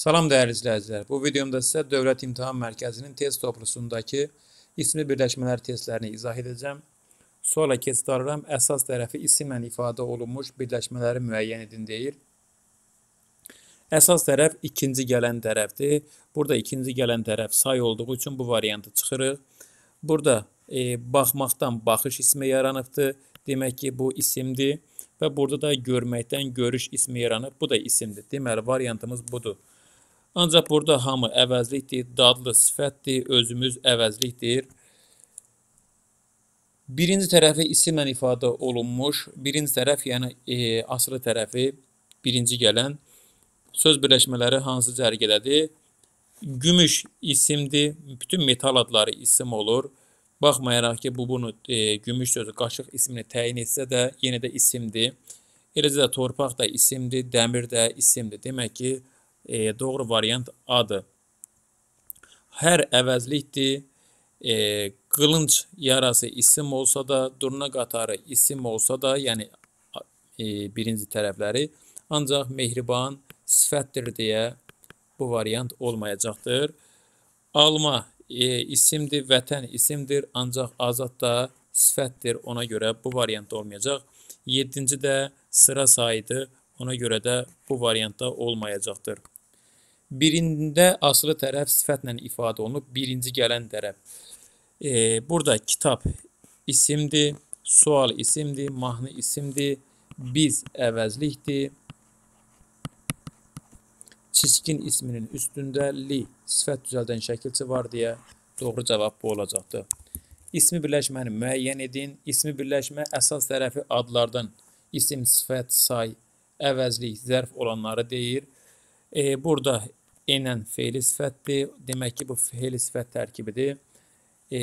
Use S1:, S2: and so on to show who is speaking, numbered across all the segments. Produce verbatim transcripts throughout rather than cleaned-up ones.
S1: Salam değerli izləyicilər. Bu videomda sizə Dövlət İmtahan Mərkəzinin test toplusundakı ismi birləşmələr testlərini izah edəcəm. Sonra keçid əsas tərəfi isimlə ifadə olunmuş birləşmələri müəyyən edin deyir. Əsas tərəf ikinci gələn tərəfdir. Burada ikinci gələn tərəf say olduğu üçün bu variantı çıxırıq. Burada e, baxmaqdan baxış ismi yaranıbdır. Demək ki, bu isimdir. Və burada da görməkdən görüş ismi yaranıb. Bu da isimdir. Deməli, variantımız budur. Ancaq burada hamı əvəzlikdir, dadlı sifətdir, özümüz əvəzlikdir. Birinci tərəfi isimlə ifadə olunmuş, birinci tərəf, yəni e, asılı tərəfi, birinci gələn söz birləşmələri hansı cərgədədir? Gümüş isimdir, bütün metal adları isim olur. Baxmayaraq ki, bu bunu e, gümüş sözü qaşıq ismini təyin etsə də, yenə də isimdir. Eləcə də torpaq da isimdir, dəmir də isimdir. Demək ki, E, doğru variant A-dır. Hər əvəzlikdir. E, qılınc yarası isim olsa da, durna qatarı isim olsa da, yəni e, birinci tərəfləri, ancaq mehriban sifətdir deyə bu variant olmayacaqdır. Alma e, isimdir, vətən isimdir, ancaq azad da sifətdir, ona görə bu variant olmayacaq. Yeddinci də sıra sayıdır, ona görə də bu variantda olmayacaqdır. Birində asılı tərəf sifətlə ifadə olunub, birinci gələn tərəf. E, burada kitab isimdir, sual isimdir, mahnı isimdir, biz əvəzlikdir. Çiskin isminin üstündə li sifət düzəldən şəkilçi var deyə doğru cavab bu olacaqdır. İsmi birləşməni müəyyən edin. İsmi birləşmə əsas tərəfi adlardan isim, sifət, say, əvəzlik, zərf olanları deyir. E, burada enən feili sifətdir. Demək ki, bu feili sifət tərkibidir. E,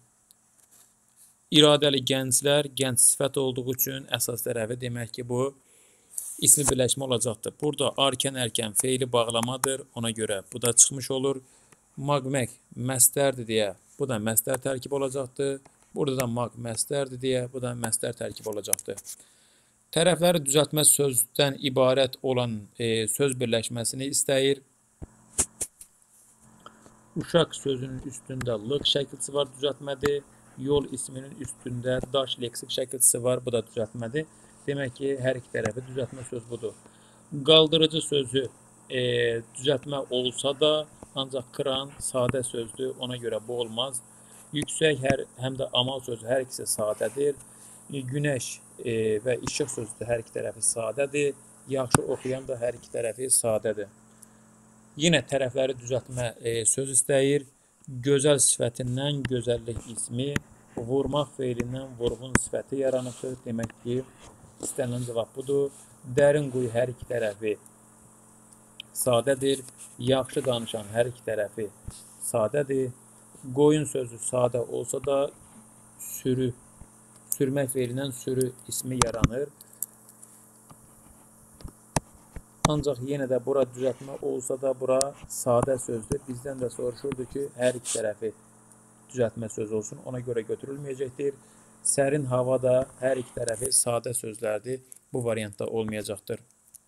S1: iradəli gənclər, gənc sifət olduğu üçün əsas tərəfi demək ki, bu ismi birləşmə olacaqdır. Burada arkan ərkən feili bağlamadır. Ona görə bu da çıxmış olur. Maqmək məstərdir deyə bu da məstər tərkibi olacaqdır. Burada da maq məstərdir deyə bu da məstər tərkibi olacaqdır. Tərəfləri düzəltmə sözdən ibarət olan e, söz birləşməsini istəyir. Uşaq sözünün üstündə lıq şəkilçisi var, düzəltmədir. Yol isminin üstündə daş leksik şəkilçisi var, bu da düzəltmədir. Demək ki, hər iki tərəfi düzəltmə söz budur. Qaldırıcı sözü e, düzəltmə olsa da, ancaq kran sadə sözdür, ona görə bu olmaz. Yüksək hər, həm də amal sözü hər ikisi sadədir. Günəş e, və işıq sözü də hər iki tərəfi sadədir. Yaxşı oxuyan da hər iki tərəfi sadədir. Yenə tərəfləri düzəltmə e, söz istəyir. Gözəl sifətindən gözəllik ismi, vurmaq feilindən vurğun sifəti yaranıbdır. Demək ki, istənilən cavab budur. Dərin quyu hər iki tərəfi sadədir. Yaxşı danışan hər iki tərəfi sadədir. Qoyun sözü sadə olsa da sürü, sürmək feilindən sürü ismi yaranır. Ancaq yenə də bura düzəltmə olsa da bura sadə sözdür. Bizdən də soruşurdu ki, hər iki tərəfi düzəltmə söz olsun. Ona görə götürülməyəcəkdir. Sərin hava da hər iki tərəfi sadə sözlərdir. Bu variantda olmayacaqdır.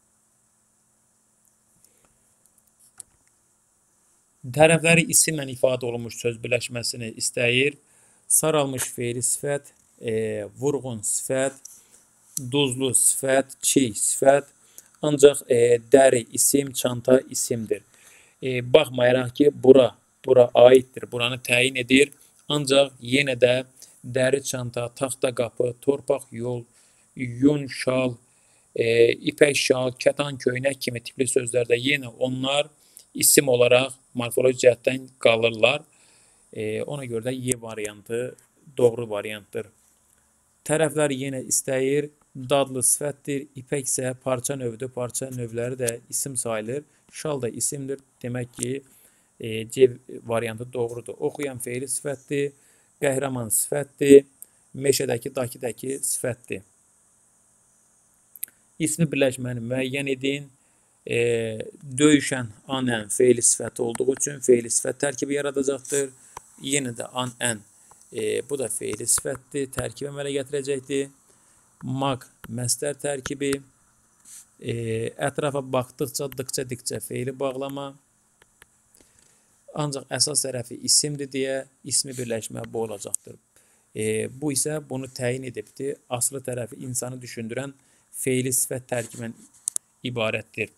S1: Tərəfləri isimlə ifadə olunmuş söz birləşməsini istəyir. Saralmış feili sifət, e, vurğun sifət, duzlu sifət, çiy sifət. Ancaq e, dəri isim, çanta isimdir. E, baxmayaraq ki, bura, bura aiddir, buranı təyin edir. Ancaq yenə də dəri çanta, taxta qapı, torpaq yol, yun şal, e, ipək şal, kətan köynək kimi tipli sözlərdə yenə onlar isim olaraq morfoloji cəhətdən qalırlar. E, ona görə də Y variantı doğru variantdır. Tərəflər yenə istəyir. Dadlı sifətdir. İpək isə parça növüdür. Parça növləri də isim sayılır. Şal da isimdir. Demək ki, e, C variantı doğrudur. Oxuyan feili sifətdir. Qəhrəman sifətdir. Meşədəki, dakidəki sifətdir. İsmi birləşməni müəyyən edin. E, döyüşən anən feili sifəti olduğu üçün feili sifət tərkibi yaradacaqdır. Yenə də anən e, bu da feili sifətdir. Tərkibi əmələ gətirəcəkdir. Maq məstər tərkibi, E, ətrafa baxdıqca, dıqça, dikçə feili bağlama. Ancaq əsas tərəfi isimdir deyə ismi birləşmə bu olacaqdır. E, bu isə bunu təyin edibdir. Aslı tərəfi insanı düşündürən feili sifət tərkibindən ibarətdir.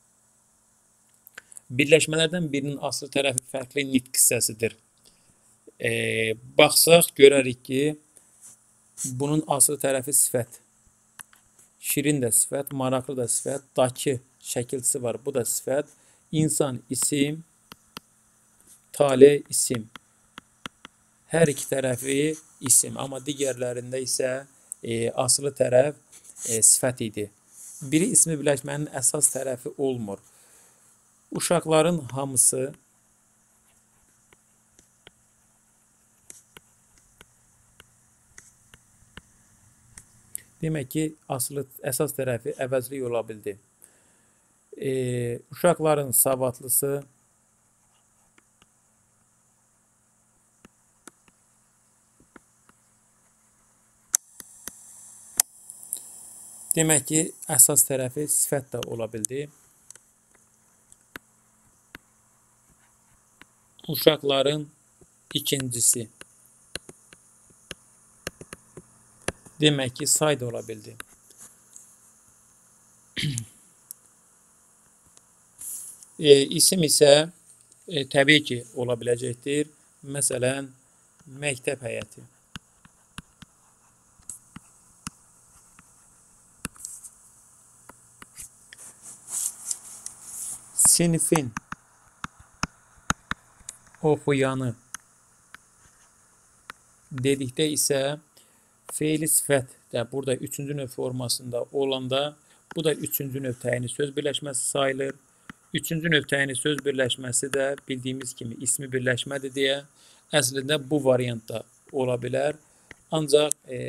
S1: Birləşmələrdən birinin aslı tərəfi fərqli nitq hissəsidir. E, baxsaq görərik ki, bunun aslı tərəfi sifət. Şirin də sifət, maraqlı da sifət, dakı şəkilçisi var, bu da sifət. İnsan isim, tale isim. Hər iki tərəfi isim, amma digərlərində isə e, aslı tərəf e, sifət idi. Biri ismi birləşmənin əsas tərəfi olmur. Uşaqların hamısı demək ki, aslı əsas tərəfi əvəzlik ola bildi. E, uşaqların savadlısı demək ki, əsas tərəfi sifət də ola bildi. Uşaqların ikincisi demək ki, say da ola bildi. e, isim isə e, təbii ki, ola biləcəkdir. Məsələn, məktəb həyəti. Sinifin oxuyanı dedikdə isə feili sifət də burada üçüncü növ formasında olanda bu da üçüncü növ təyini söz birləşməsi sayılır. Üçüncü növ təyini söz birləşməsi də bildiyimiz kimi ismi birləşmədir deyə əslində bu variantda ola bilər. Ancaq e,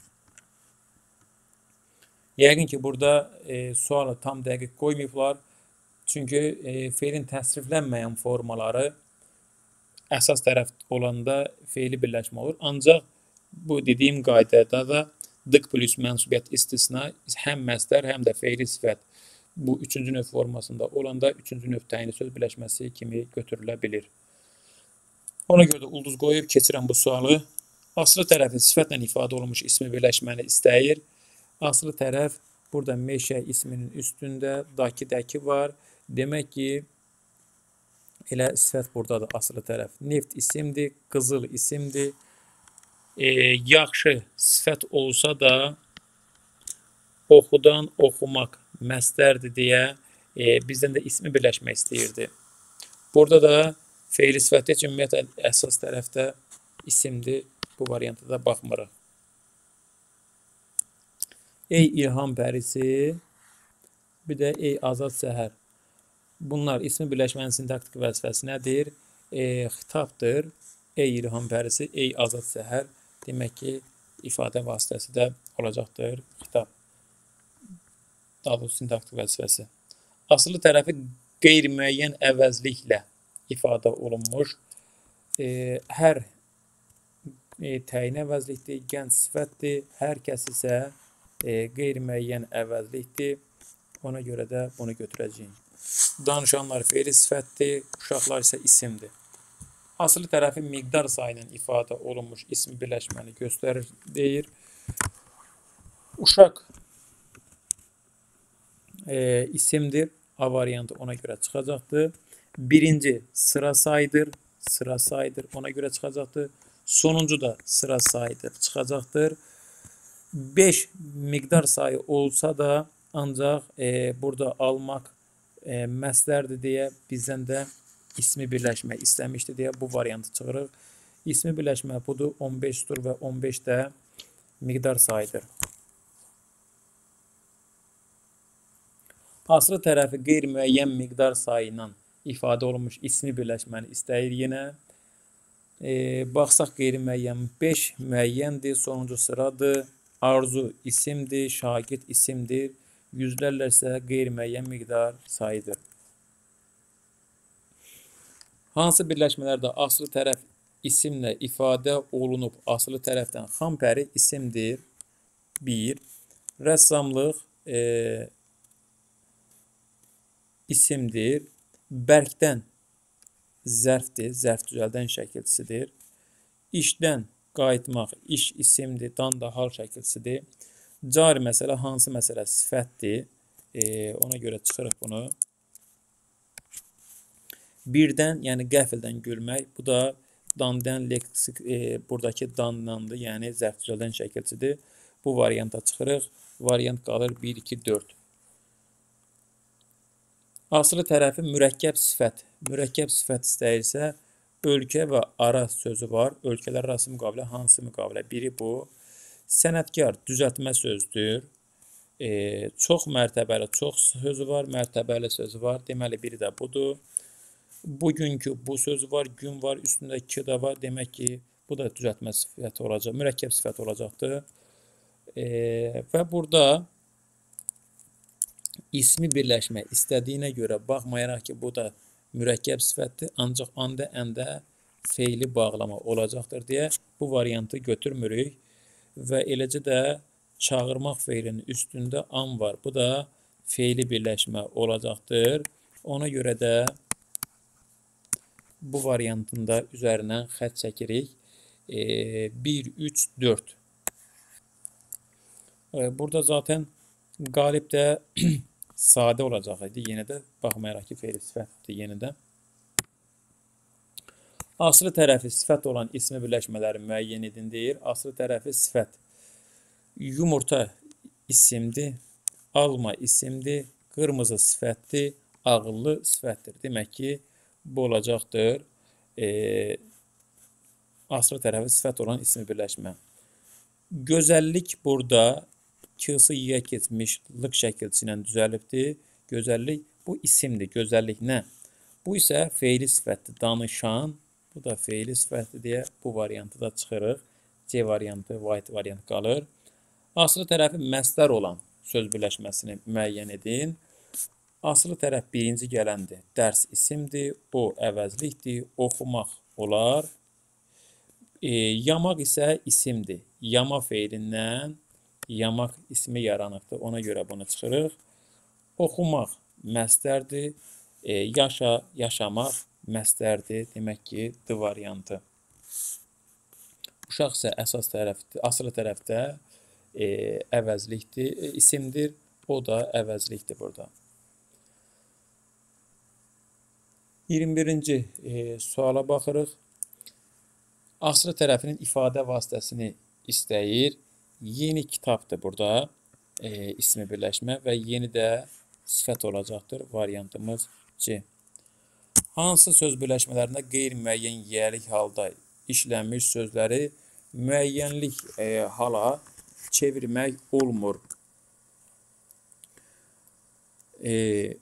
S1: yəqin ki, burada e, sualı tam dəqiq qoymayıblar. Çünki e, feilin təsriflənməyən formaları əsas tərəf olanda feili birləşmə olur. Ancaq bu dediyim qaydada da dık plus mənsubiyyət istisna həm məzdər, həm də feili sifət bu üçüncü növ formasında olanda üçüncü növ təyini söz birləşməsi kimi götürülə bilir. Ona görə də ulduz qoyub keçirəm bu sualı. Aslı tərəfi sifətlə ifadə olunmuş ismi birləşməni istəyir. Aslı tərəf burada meşə isminin üstündə daki dəki var. Demək ki, elə sifət buradadır aslı tərəf. Neft isimdir, qızıl isimdir. E, yaxşı sifət olsa da oxudan oxumaq məzdərdir deyə e, bizdən də ismi birləşmək istəyirdi. Burada da feili sifəti üçün ümumiyyətlə əsas tərəfdə isimdir. Bu variantda da baxmırıq. Ey ilham pərisi, bir də ey azad səhər. Bunlar ismi birləşmənin sintaktik vəzifəsi nədir? E, xitabdır. Ey ilham pərisi, ey azad səhər. Demək ki, ifadə vasitəsi də olacaqdır. Xitab. Daha doğrusu sintaktik vəzifəsi. Aslı tərəfi qeyri-müəyyən əvəzliklə ifadə olunmuş. E, hər e, təyin əvəzlikdir, gənc sifətdir. Hər kəs isə e, qeyri-müəyyən əvəzlikdir. Ona görə də bunu götürəcəyik. Danışanlar feili sifətdir, uşaqlar isə isimdir. Aslı tərəfi miqdar sayı ilə ifadə olunmuş ismi birləşməni göstərir, deyir. Uşaq e, isimdir, A variantı ona görə çıxacaqdır. Birinci sıra sayıdır, sıra sayıdır, ona görə çıxacaqdır. Sonuncu da sıra sayıdır, çıxacaqdır. beş miqdar sayı olsa da ancaq e, burada almaq E, məzdərdir deyə bizdən də ismi birləşmə istəmişdi deyə bu variantı çıxırıq. İsmi birləşmə budur, on beşdir və on beş də miqdar sayıdır. Aslı tərəfi qeyri-müəyyən miqdar sayı ilə ifadə olunmuş ismi birləşməni istəyir yenə. E, baxsaq qeyri-müəyyən beş müəyyəndir, sonuncu sıradır. Arzu isimdir, şagird isimdir. Yüzlərlə isə qeyri-müəyyən miqdar sayıdır. Hansı birləşmələrdə aslı tərəf isimlə ifadə olunub? Aslı tərəfdən xam pəri isimdir. bir. Rəssamlıq e, isimdir. Bərkdən zərfdir, zərf düzəldən şəkilçisidir. İşdən qayıtmaq, iş isimdir, dan da hal şəkilçisidir. Cari məsələ hansı məsələ? Sifətdir. E, ona görə çıxırıq bunu. Birdən, yəni qəfildən gülmək. Bu da dandən leksik, e, buradakı dandandır, yəni zərf düzəldən şəkilçisidir. Bu varianta çıxırıq. Variant qalır bir, iki, dörd. Asılı tərəfi mürəkkəb sifət. Mürəkkəb sifət istəyirsə, ölkə və ara sözü var. Ölkələr arası müqavilə hansı müqavilə? Biri bu. Sənətkar düzəltmə sözdür. E, çox mərtəbəli çox sözü var, mərtəbəli sözü var. Deməli, biri də budur. Bugünkü bu sözü var, gün var, üstündə iki də var. Demək ki, bu da düzəltmə sifəti olacaq, mürəkkəb sifət olacaqdır. E, və burada ismi birləşmək istədiyinə görə baxmayaraq ki, bu da mürəkkəb sifətdir, ancaq anda əndə feili bağlama olacaqdır deyə bu variantı götürmürük və eləcə də çağırmaq feilinin üstündə an var. Bu da feili birləşmə olacaqdır. Ona görə də bu variantında üzərindən xətt çəkirik. E, bir, üç, dörd. E, burada zaten qalib də sadə olacaq idi. Yenə də baxmayaraq ki, feil sifətdir yenə də. Asılı tərəfi sifət olan ismi birləşmələri müəyyən edin deyir. Asılı tərəfi sifət. Yumurta isimdir. Alma isimdir. Qırmızı sifətdir. Ağıllı sifətdir. Demək ki, bu olacaqdır. E, asılı tərəfi sifət olan ismi birləşmə. Gözəllik burada kısı yiyə keçmiş lıq şəkilçisi ilə düzəlibdir. Gözəllik bu isimdir. Gözəllik nə? Bu isə feili sifətdir. Danışan. Bu da feili sifətdir deyə bu variantı da çıxırıq. C variantı, white variant qalır. Asılı tərəfi məsdər olan söz birləşməsini müəyyən edin. Asılı tərəf birinci gələndir. Dərs isimdir. O əvəzlikdir. Oxumaq olar. E, yamaq isə isimdir. Yama feilindən yamaq ismi yaranıqdır. Ona görə bunu çıxırıq. Oxumaq məsdərdir. E, yaşa, yaşamaq məsdərdir. Demək ki, D variantı. Uşaq isə əsas tərəfdir. Asılı tərəfdə e, əvəzlikdir. E, isimdir. O da əvəzlikdir burada. iyirmi birinci E, suala baxırıq. Asılı tərəfinin ifadə vasitəsini istəyir. Yeni kitabdır burada. E, ismi birləşmə və yeni də sifət olacaqdır. Variantımız C. Hansı söz birləşmələrində qeyri-müəyyən yiyəlik halda işlənmiş sözləri müəyyənlik e, hala çevirmək olmur? E,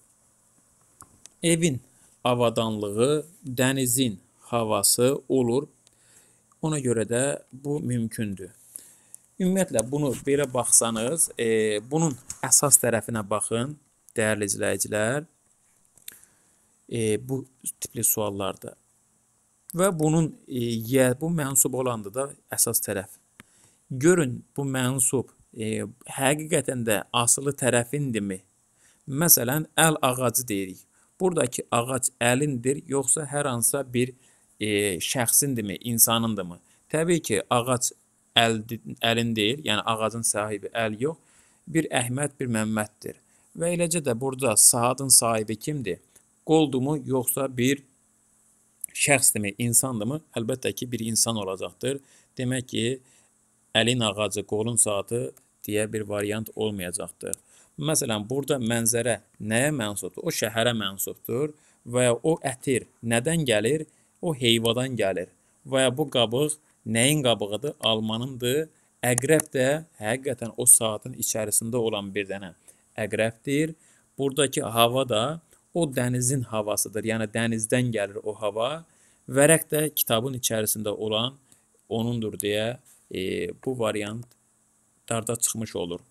S1: evin avadanlığı, dənizin havası olur. Ona görə də bu mümkündür. Ümumiyyətlə, bunu belə baxsanız, e, bunun əsas tərəfinə baxın, dəyərli izləyicilər. E, bu tipli suallarda. Və bunun e, bu mənsub olandır da əsas tərəf. Görün, bu mənsub e, həqiqətən də asılı tərəfindirmi? Məsələn, əl ağacı deyirik. Buradakı ağac əlindir, yoxsa hər hansısa bir e, şəxsindirmi, insanındırmı? Təbii ki, ağac əl, əlin deyil, yəni ağacın sahibi əl yox, bir Əhməd, bir Məmməddir. Və eləcə də burada saatın sahibi kimdir? Qoldumu, yoxsa bir şəxsdirmi, insandırmı? Əlbəttə ki, bir insan olacaqdır. Demək ki, əlin ağacı, qolun saatı deyə bir variant olmayacaqdır. Məsələn, burada mənzərə nəyə mənsubdur? O şəhərə mənsubdur və ya o ətir nədən gəlir? O heyvadan gəlir. Və ya bu qabıq nəyin qabığıdır? Almanındır. Əqrəb də həqiqətən o saatın içərisində olan bir dənə əqrəbdir. Buradakı hava da o dənizin havasıdır. Yəni dənizdən gəlir o hava. Vərəq də kitabın içərisində olan onundur deyə e, bu variant darda çıxmış olur.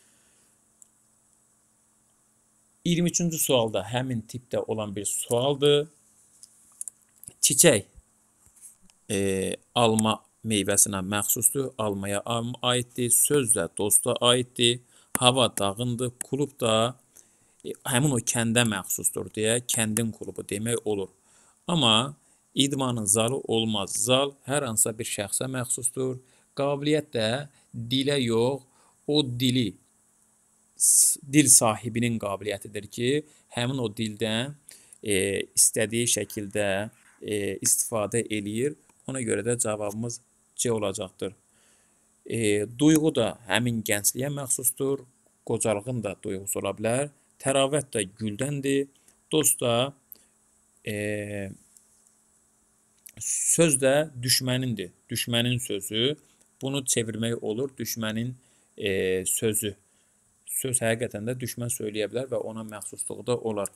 S1: iyirmi üçüncü sualda həmin tipdə olan bir sualdır. Çiçək e, alma meyvəsinə məxsusdur. Almaya aiddir. Söz də dosta aiddir. Hava dağındır. Klub da e, həmin o kəndə məxsusdur deyə kəndin klubu demək olur. Amma idmanın zalı olmaz. Zal hər hansısa bir şəxsə məxsusdur. Qabiliyyət də dilə yox, o dili dil sahibinin qabiliyyətidir ki, həmin o dildən e, istədiyi şəkildə e, istifadə eləyir. Ona görə də cavabımız C olacaqdır. E, duyğu da həmin gəncliyə məxsusdur. Qocalığın da duyğusu ola bilər. Təravət də güldəndir. Dost da e, söz də düşmənindir. Düşmənin sözü. Bunu çevirmək olur. Düşmənin e, sözü. Söz həqiqətən də düşmən söyləyə bilər və ona məxsusluğu da olar.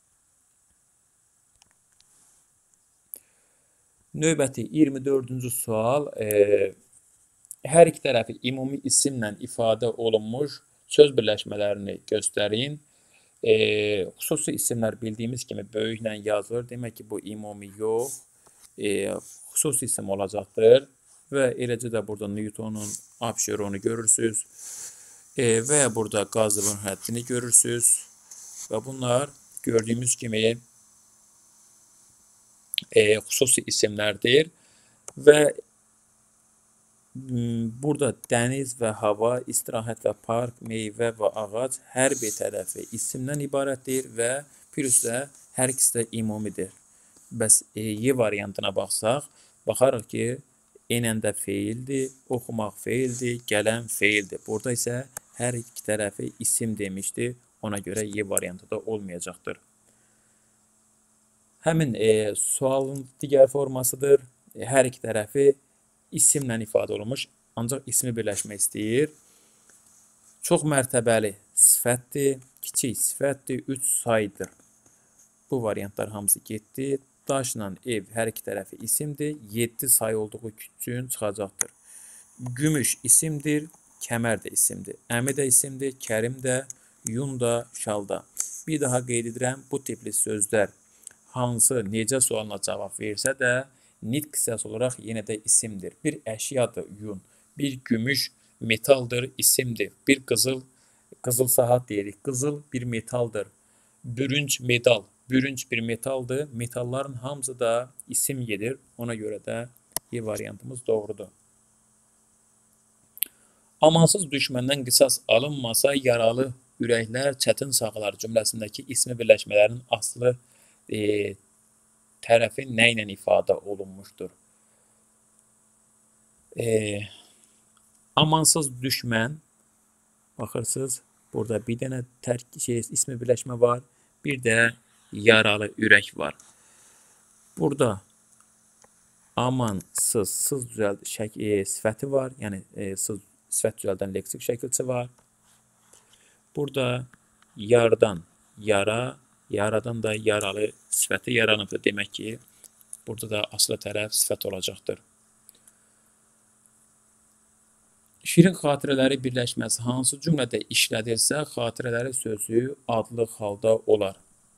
S1: Növbəti iyirmi dördüncü sual. E, hər iki tərəfi ümumi isimlə ifadə olunmuş söz birləşmələrini göstərin. E, xüsusi isimlər bildiyimiz kimi böyüklə yazılır. Demək ki, bu ümumi yox, e, xüsusi isim olacaqdır. Və eləcə də burada Newtonun Apşeronu görürsünüz. E, və ya burada qazılın həddini görürsünüz. Və bunlar gördüyümüz kimi e, xüsusi isimlərdir. Və burada dəniz və hava, istirahət və park, meyvə və ağac hər bir tərəfi isimdən ibarətdir və plus də hər ikisi də ümumidir. Bəs e, Y variantına baxsaq, baxarıq ki, enəndə feildir, oxumaq feildir, gələn feildir. Burada isə hər iki tərəfi isim demişdir. Ona görə Y variantı da olmayacaqdır. Həmin e, sualın digər formasıdır. E, hər iki tərəfi isimlə ifadə olunmuş, ancaq ismi birləşmək istəyir. Çox mərtəbəli sifətdir, kiçik sifətdir, üç saydır. Bu variantlar hamısı getdi. Daşla ev hər iki tərəfi isimdir, yeddi say olduğu üçün çıxacaqdır. Gümüş isimdir, kəmər də isimdir. Əmi də isimdir, Kərim də, yun da, şal da. Bir daha qeyd edirəm, bu tipli sözlər hansı, necə sualına cavab versə də, nitq hissəsi olaraq yenə də isimdir. Bir əşyadır, yun. Bir gümüş metaldır, isimdir. Bir qızıl, qızıl saat deyirik. Qızıl bir metaldır. Bürünc medal, bürünc bir metaldır. Metalların hamısı da isim gedir. Ona görə də E variantımız doğrudur. Amansız düşməndən qisas alınmasa, yaralı ürəklər çətin sağlar cümləsindəki ismi birləşmələrin aslı e, tərəfi nə ilə ifadə olunmuşdur? E, amansız düşmən, baxırsınız, burada bir dənə tərk şey, ismi birləşmə var, bir də yaralı ürək var. Burada amansız, sız düzəld şək e, sifəti var, yəni e, sız sifət düzəldən leksik şəkilçi var. Burada yardan, yara, yaradan da yaralı sifəti yaranıbdır. Demək ki, burada da aslı tərəf sifət olacaqdır. Şirin xatirələri birləşməsi hansı cümlədə işlədilsə, xatirələri sözü adlı halda olar.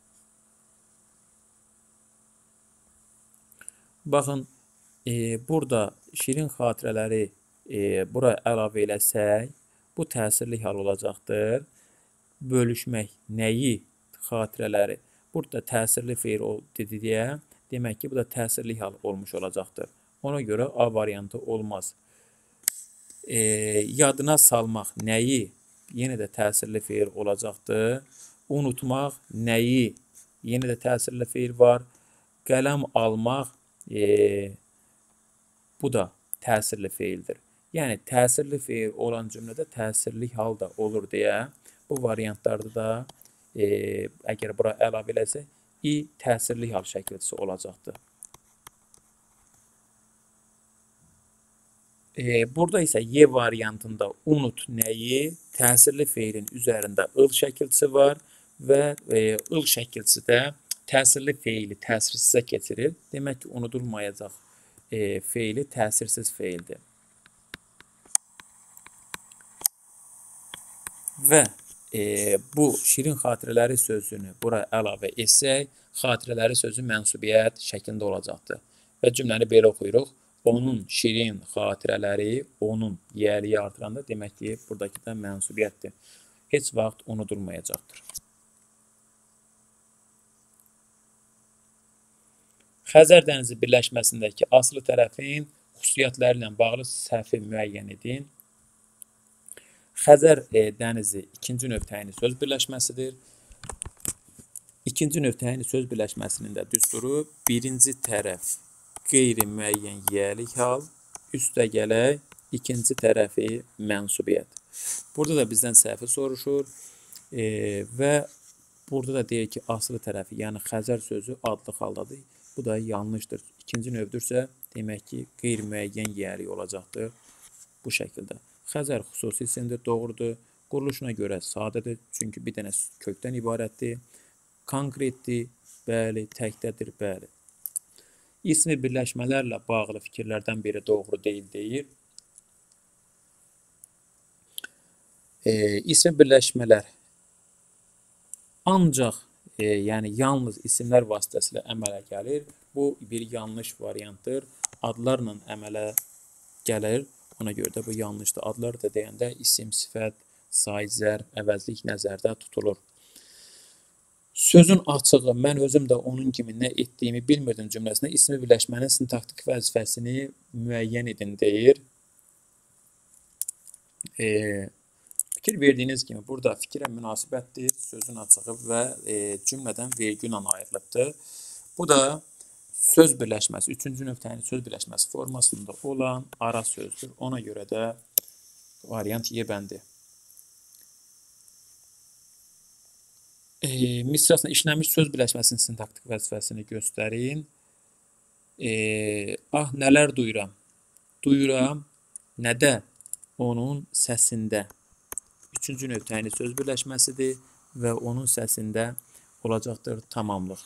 S1: Baxın, e, burada şirin xatirələri e, bura əlavə eləsək, bu təsirli hal olacaqdır. Bölüşmək, nəyi, xatirələri. Burada təsirli feil dedi deyə, demək ki, bu da təsirli hal olmuş olacaqdır. Ona görə A variantı olmaz. E, yadına salmaq, nəyi, yenə də təsirli feil olacaqdır. Unutmaq, nəyi, yenə də təsirli feil var. Qələm almaq, e, bu da təsirli feildir. Yəni, təsirli feil olan cümlədə təsirli hal da olur deyə, bu variantlarda da e, əgər bura əlavə eləsək, i təsirli hal şəkilçisi olacaqdır. E, burada isə Y variantında unut nəyi, təsirli feilin üzərində ıl şəkilçisi var və e, ıl şəkilçisi də təsirli feili təsirsizə keçirir. Demək ki, unudulmayacaq e, feili təsirsiz feildir. Və e, bu şirin xatirələri sözünü bura əlavə etsək, xatirələri sözü mənsubiyyət şəklində olacaqdır. Və cümləni belə oxuyuruq. Onun şirin xatirələri, onun yiyəliyi artıranda demək ki, buradakı da mənsubiyyətdir. Heç vaxt unudulmayacaqdır. Xəzər dənizi birləşməsindəki asılı tərəfin xüsusiyyətləri ilə bağlı səhvi müəyyən edin. Xəzər e, dənizi ikinci növ təyini söz birləşməsidir. İkinci növ təyini söz birləşməsinin də düsturu birinci tərəf qeyri-müəyyən yiyəlik hal, üstə gələk ikinci tərəfi mənsubiyyət. Burada da bizdən səhvi soruşur e, və burada da deyir ki, asılı tərəfi, yəni Xəzər sözü adlı haldadır. Bu da yanlışdır. İkinci növdürsə, demək ki, qeyri-müəyyən yiyəlik olacaqdır bu şəkildə. Xəzər xüsusi isimdir, doğrudur. Quruluşuna görə sadədir, çünki bir dənə kökdən ibarətdir. Konkretdir, bəli, təkdədir, bəli. İsmi birləşmələrlə bağlı fikirlərdən biri doğru deyil, deyir. E, ismi birləşmələr ancaq, e, yəni yalnız isimlər vasitəsilə əmələ gəlir. Bu bir yanlış variantdır. Adlarla əmələ gəlir. Ona görə də bu yanlışdır. Adlar da deyəndə isim, sifət, saizər, əvəzlik nəzərdə tutulur. Sözün açığı, mən özüm də onun kimi nə etdiyimi bilmirdim cümləsində ismi birləşmənin sintaktik vəzifəsini müəyyən edin deyir. E, fikir verdiyiniz kimi burada fikrə münasibətdir, sözün açığı və e, cümlədən vergüllə ayrılıbdır. Bu da söz birləşməsi, üçüncü növ təyini söz birləşməsi formasında olan ara sözdür. Ona görə də variant Y bəndi. E, misrasında işlənmiş söz birləşməsinin sintaktik vəzifəsini göstərin. E, ah, nələr duyuram? Duyuram, nədə? Onun səsində. Üçüncü növ təyini söz birləşməsidir və onun səsində olacaqdır tamamlıq.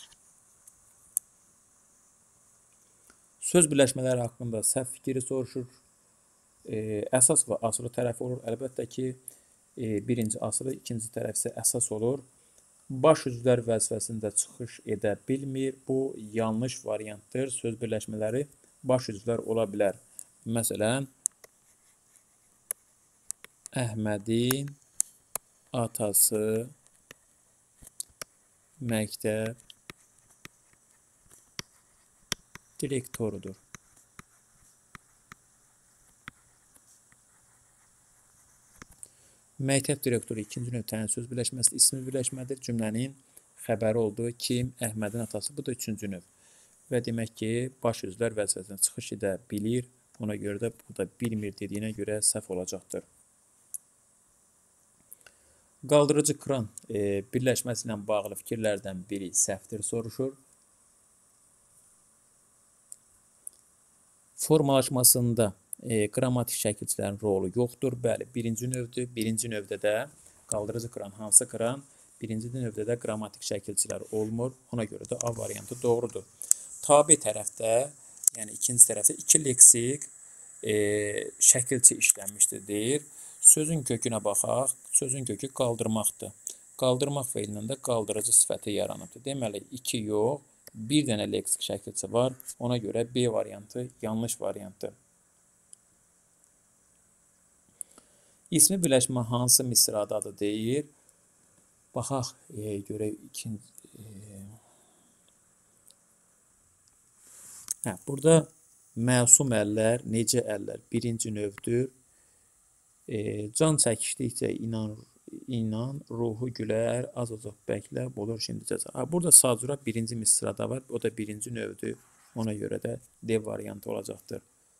S1: Söz birləşmələri haqqında səhv fikri soruşur. E, əsas və asılı tərəfi olur. Əlbəttə ki, e, birinci asılı, ikinci tərəf isə əsas olur. Baş üzvlər vəzifəsində çıxış edə bilmir. Bu yanlış variantdır. Söz birləşmələri baş üzvlər ola bilər. Məsələn, Əhmədin atası məktəb direktorudur. Məktəb direktoru ikinci növ təyini söz birləşməsi ismi birləşmədir. Cümlənin xəbəri olduğu kim? Əhmədin atası. Bu da üçüncü növ. Və demək ki, baş üzvlər vəzifəsindən çıxış edə bilir. Ona görə də bu da bilmir dediyinə görə səhv olacaqdır. Qaldırıcı kran e, birləşməsi ilə bağlı fikirlərdən biri səhvdir soruşur. Formalaşmasında E, qrammatik şəkilçilərin rolu yoxdur. Bəli, birinci növdür. Birinci növdə də qaldırıcı kran hansı kran? Birinci növdə də qrammatik şəkilçilər olmur. Ona görə də A variantı doğrudur. Tabi tərəfdə, yəni ikinci tərəfdə iki leksik e, şəkilçi işlənmişdir deyir. Sözün kökünə baxaq. Sözün kökü qaldırmaqdır. Qaldırmaq feilindən də qaldırıcı sifəti yaranıbdır. Deməli, iki yox, bir dənə leksik şəkilçi var. Ona görə B variantı yanlış variantdır. İsmi birləşmə hansı misradadır deyir. Baxaq, e, görək ikinci... E, hə, burada məsum əllər, necə əllər birinci növdür. E, can çəkişdikcə inan, inan, ruhu gülər, az-azıq bəklə, olur şimdi cəza. Ha, burada sacura birinci misrada var, o da birinci növdür. Ona görə də D variantı olacaqdır.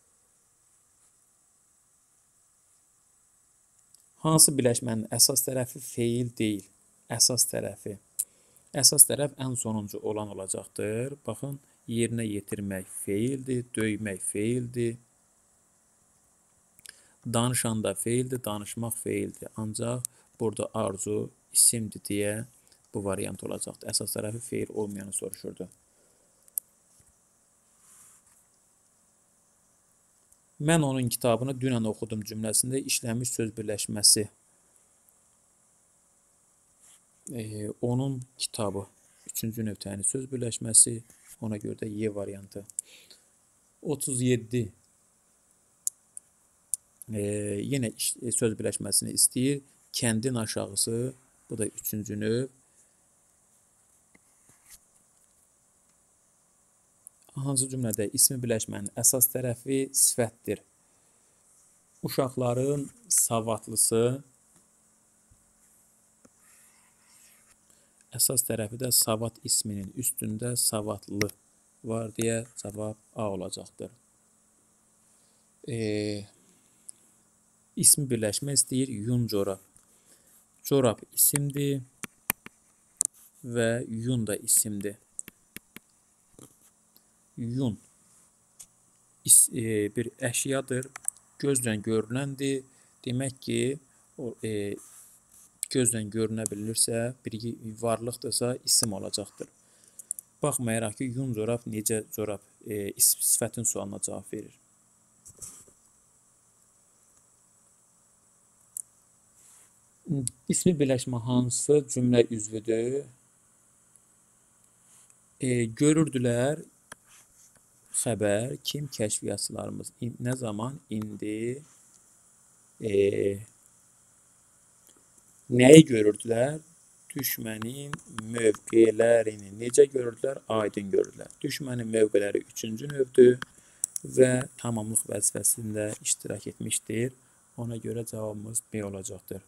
S1: Hansı birləşmənin əsas tərəfi feil deyil? Əsas tərəfi. Əsas tərəf ən sonuncu olan olacaqdır. Baxın, yerinə yetirmək feildir, döymək feildir. Danışanda feildir, danışmaq feildir. Ancaq burada arzu isimdir deyə bu variant olacaqdır. Əsas tərəfi feil olmayanı soruşurdu. Mən onun kitabını dünən oxudum cümləsində işlənmiş söz birləşməsi. E, onun kitabı. Üçüncü növ təyini söz birləşməsi. Ona görə də Y variantı. otuz yeddi. E, yenə söz birləşməsini istəyir. Kəndin aşağısı. Bu da üçüncü növ. hansı cümlədə ismi birləşmənin əsas tərəfi sifətdir? Uşaqların savadlısı əsas tərəfi də savad isminin üstündə savadlı var deyə cavab A olacaqdır. E, ismi birləşmə istəyir yun corab. Corab isimdir və yun da isimdir. Yun is, e, bir əşyadır, gözlə görünəndir. Demək ki, o, e, gözlə görünə bilirsə, bir varlıqdırsa isim olacaqdır. Baxmayaraq ki, yun corab necə corab e, sifətin sualına cavab verir. İsmi birləşmə hansı cümlə üzvüdür? E, görürdülər xəbər, kim kəşfiyyatçılarımız, nə zaman, indi, e, nəyi görürdülər? Düşmənin mövqelərini necə görürdülər? Aydın görürdülər. Düşmənin mövqeləri üçüncü növdür və tamamlıq vəzifəsində iştirak etmişdir. Ona görə cavabımız B olacaqdır.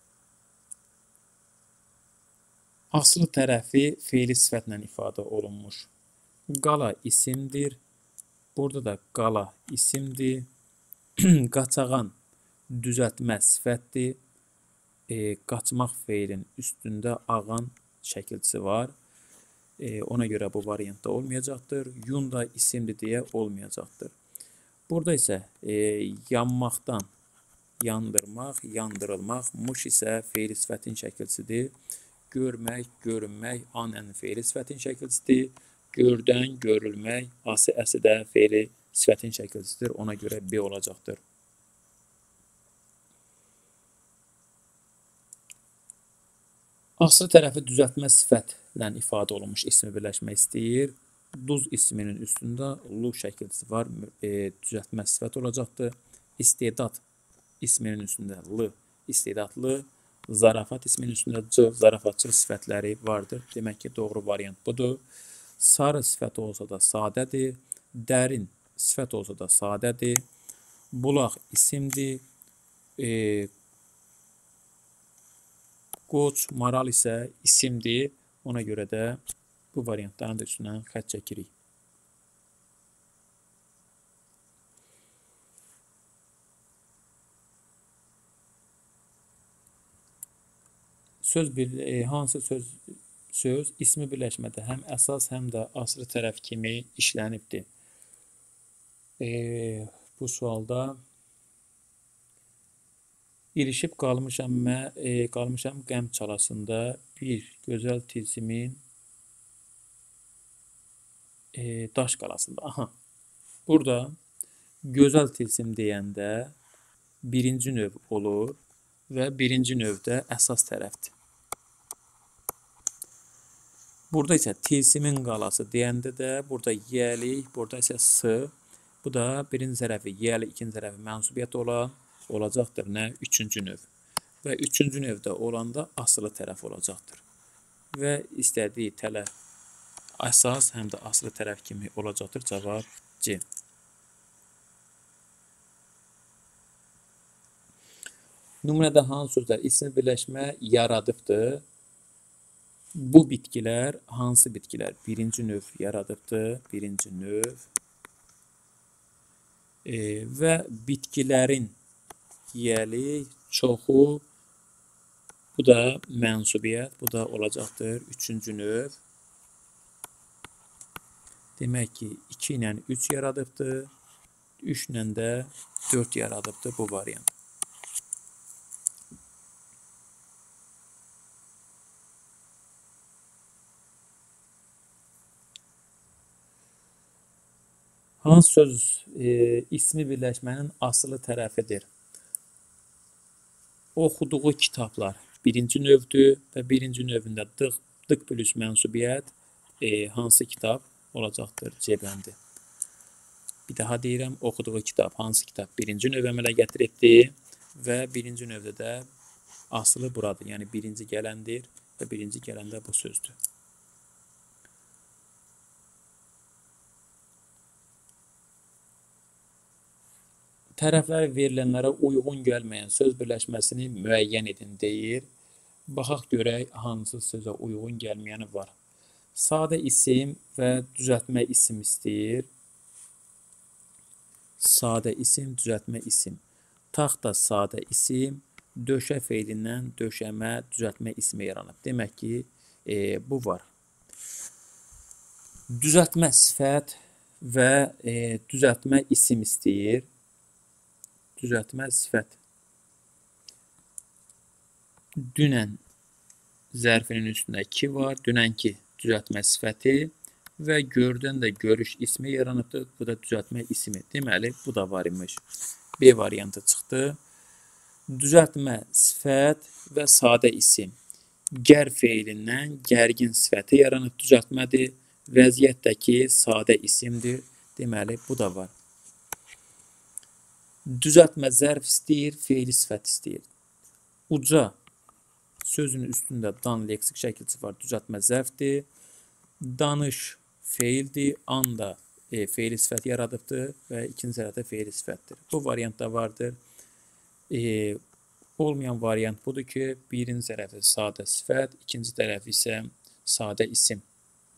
S1: Aslı tərəfi feili sifətlə ifadə olunmuş. Qala isimdir. Burada da qala isimdir. Qaçağan düzəltmə sifətdir. E, qaçmaq feilin üstündə ağan şəkilçisi var. E, ona görə bu variantda olmayacaqdır. Yun da isimdir deyə olmayacaqdır. Burada isə e, yanmaqdan yandırmaq, yandırılmaq, muş isə feili sifətin şəkilçisidir. Görmək, görünmək, anənin feili sifətin şəkilçisidir. Gördən, görülmək, ası əsi də feili sifətin şəkilçisidir. Ona görə B olacaqdır. Aslı tərəfi düzəltmə sifətlə ifadə olunmuş ismi birləşmək istəyir. Duz isminin üstündə lu şəkilçisi var. E, düzəltmə sifət olacaqdır. İstedad isminin üstündə l, istedadlı. Zarafat isminin üstündə c, zarafatçıl sifətləri vardır. Demək ki, doğru variant budur. Sarı sifət olsa da sadədir. Dərin sifət olsa da sadədir. Bulaq isimdir. E, Qoç, maral isə isimdir. Ona görə də bu variantların da üstündən xətt çəkirik. Söz bir, e, hansı söz, söz ismi birləşmədə həm əsas, həm də aslı tərəf kimi işlənibdir. E, bu sualda İlişib qalmışam, mə, e, qalmışam qəm çalasında bir gözəl tilsimin e, daş qalasında. Aha. Burada gözəl tilsim deyəndə birinci növ olur və birinci növdə əsas tərəfdir. Burada isə tilsimin qalası deyəndə də burada yəlik, burada isə s. Bu da birinci tərəfi yəli, ikinci tərəfi mənsubiyyət olan olacaqdır. Nə? Üçüncü növ. Və üçüncü növdə olanda asılı tərəf olacaqdır. Və istədiyi tələf əsas, həm də asılı tərəf kimi olacaqdır. Cavab C. Nümunədə hansı sözlər ismi birləşmə yaradıbdır? Bu bitkilər hansı bitkilər? Birinci növ yaradıbdır. Birinci növ. E, və bitkilərin yəli, çoxu, bu da mənsubiyyət, bu da olacaqdır. Üçüncü növ. Demək ki, iki ilə üç yaradıbdır. üç ilə də dörd yaradıbdır bu variant. Hansı söz e, ismi birləşmənin asılı tərəfidir? Oxuduğu kitablar birinci növdür və birinci növündə dıq, dıq plus mənsubiyyət e, hansı kitab olacaqdır? C bəndi. Bir daha deyirəm, oxuduğu kitab hansı kitab? Birinci növ əmələ gətiribdir və birinci növdə də asılı buradır. Yəni birinci gələndir və birinci gələndə bu sözdür. Tərəflər verilənlərə uyğun gəlməyən söz birləşməsini müəyyən edin deyir. Baxaq görək hansı sözə uyğun gəlməyəni var. Sadə isim və düzəltmə isim istəyir. Sadə isim, düzəltmə isim. Taxta sadə isim, döşə feilindən döşəmə, düzəltmə ismi yaranıb. Demək ki, e, bu var. Düzəltmə sifət və e, düzəltmə isim istəyir. Düzəltmə sifət. Dünən zərfinin üstündə ki var. Dünənki düzəltmə sifəti və gördən də görüş ismi yaranıbdır. Bu da düzəltmə ismi. Deməli, bu da var imiş. B variantı çıxdı. Düzəltmə sifət və sadə isim. Gər feilindən gərgin sifəti yaranıb düzəltmədir. Vəziyyətdəki sadə isimdir. Deməli, bu da var. Düzəltmə zərf istəyir, feili sifət istəyir. Uca sözünün üstündə dan leksik şəkilçisi var, düzəltmə zərfdir. Danış feildir, an da e, feili sifət yaradıbdır və ikinci sırada feili sifətdir. Bu variantda vardır. E, olmayan variant budur ki, birinci tərəfi sadə sifət, ikinci tərəfi isə sadə isim.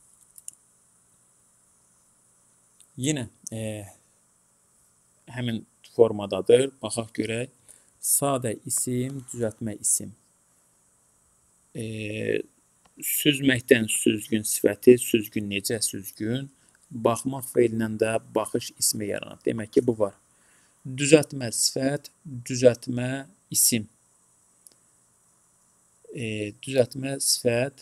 S1: Yenə e, həmin formadadır. Baxaq görək. Sadə isim, düzəltmə isim. E, süzməkdən süzgün sifəti, süzgün necə süzgün. Baxmaq feilindən də baxış ismi yaranır. Demək ki, bu var. Düzəltmə sifət, düzəltmə isim. E, düzəltmə sifət,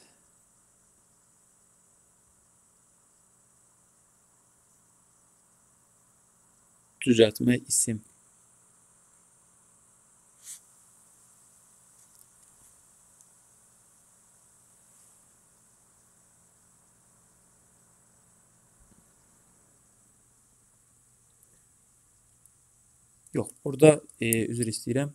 S1: düzəltmə isim. Yox, burada e, üzr istəyirəm.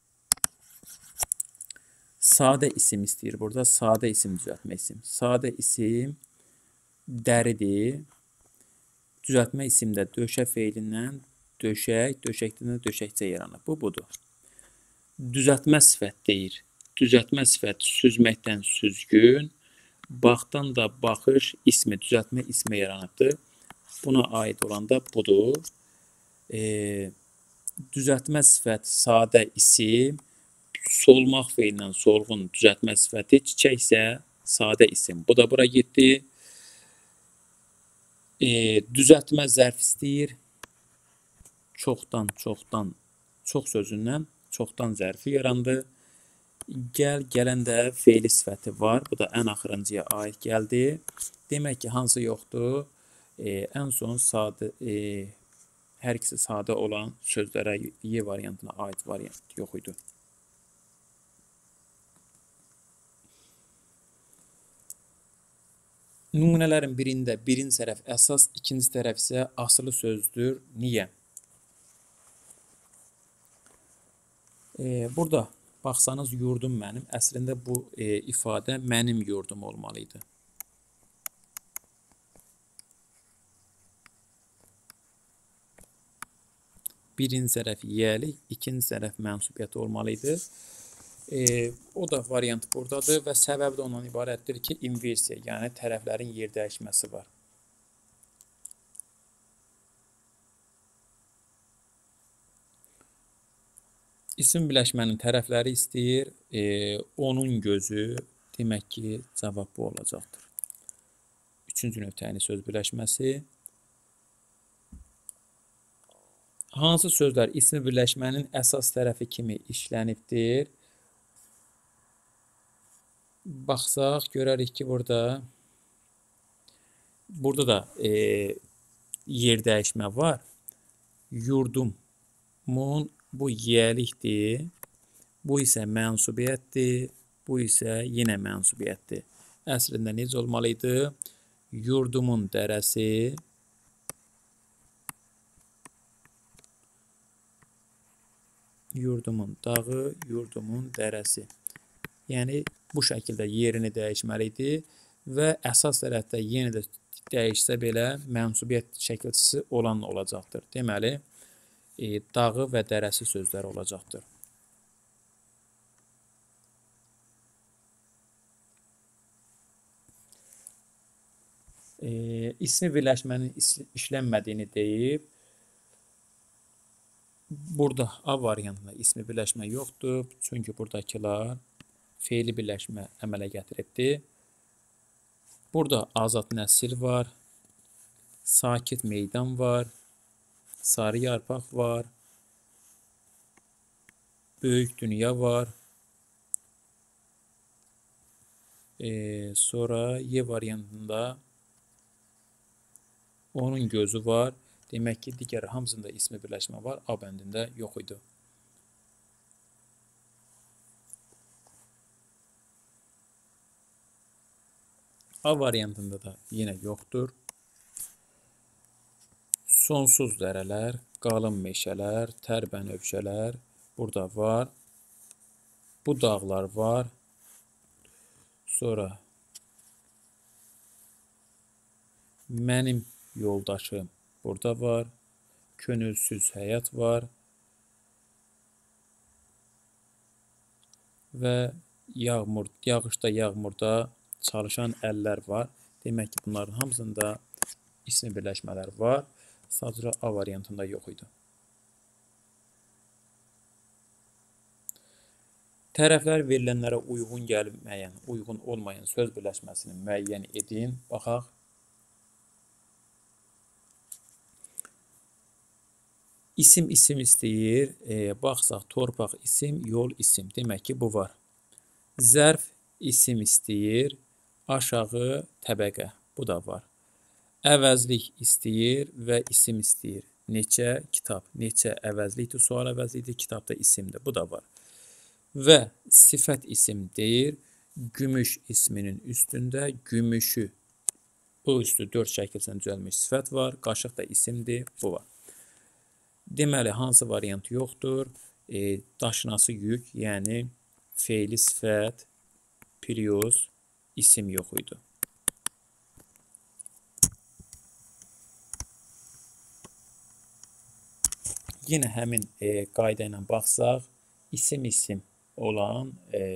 S1: Sadə isim istəyir burada. Sadə isim, düzəltmə isim. Sadə isim dəridir. Düzəltmə isimdə döşə feilindən döşək, döşəkdən döşəkcə yaranır. Bu, budur. Düzəltmə sifət deyir. Düzəltmə sifət süzməkdən süzgün, baxdan da baxış ismi, düzəltmə ismi yaranıbdır. Buna aid olan da budur. E, düzəltmə sifət sadə isim, solmaq feilindən solğun düzəltmə sifəti, çiçək isə sadə isim. Bu da bura getdi. E, düzəltmə zərf istəyir. Çoxdan, çoxdan, çox sözündən çoxdan zərfi yarandı. Gəl, gələn də feili sifəti var. Bu da ən axırıncıya aid gəldi. Demək ki, hansı yoxdur? E, ən son sadə, e, hər ikisi sadə olan sözlərə Y variantına aid variant yox idi. Nümunələrin birində birinci tərəf əsas, ikinci tərəf isə asılı sözdür. Niyə? E, burada baxsanız yurdum mənim. Əslində bu e, ifadə mənim yurdum olmalıydı. Birinci tərəf yiyəlik, ikinci tərəf mənsubiyyəti olmalıydı. E, o da variant buradadır və səbəbi də ondan ibarətdir ki, inversiya, yəni tərəflərin yer dəyişməsi var. İsim birləşmənin tərəfləri istəyir, e, onun gözü, demək ki, cavab bu olacaqdır. Üçüncü növ təyini söz birləşməsi. Hansı sözlər ismi birləşmənin əsas tərəfi kimi işlənibdir? Baxsaq, görərik ki, burada burada da e, yer dəyişmə var. Yurdumun bu yiyəlikdir. Bu isə mənsubiyyətdir. Bu isə yenə mənsubiyyətdir. Əslində necə olmalıydı? Yurdumun dərəsi, yurdumun dağı, yurdumun dərəsi. Yəni, bu şəkildə yerini dəyişməliydi və əsas tərəfdə yenə də dəyişsə belə mənsubiyyət şəkilçisi olan olacaqdır. Deməli, e, dağı və dərəsi sözləri olacaqdır. E, ismi birləşmənin işlənmədiyini deyib, burada A variantında ismi birləşmə yoxdur, çünki buradakılar feili birləşmə əmələ gətiribdir. Burada azad nəsil var, sakit meydan var, sarı yarpaq var, böyük dünya var. E, sonra Y variantında onun gözü var. Demək ki, digər hamısında ismi birləşmə var, A bəndində yox idi. A variantında da yenə yoxdur. Sonsuz dərələr, qalın meşələr, tər bənövşələr burada var. Bu dağlar var. Sonra mənim yoldaşım burada var. Könülsüz həyat var. Və yağmur, yağışda, yağmurda çalışan əllər var. Demək ki, bunların hamısında ismi birləşmələr var. Sadəcə A variantında yox idi. Tərəflər verilənlərə uyğun gəlməyən, uyğun olmayan söz birləşməsini müəyyən edin. Baxaq. İsim isim istəyir. E, baxsaq, torpaq isim, yol isim. Demək ki, bu var. Zərf isim istəyir. Aşağı təbəqə. Bu da var. Əvəzlik istəyir və isim istəyir. Neçə kitab. Neçə əvəzlikdir, sual əvəzlikdir, kitabda isimdir. Bu da var. Və sifət isim deyir. Gümüş isminin üstündə gümüşü, bu üstü dörd şəkilsən düzəlmiş sifət var. Qaşıq da isimdir. Bu var. Deməli, hansı variant yoxdur? E, daşınası yük, yəni feili sifət, periyoz, isim yox idi. Yenə həmin e, qayda ilə baxsaq, isim isim olan e,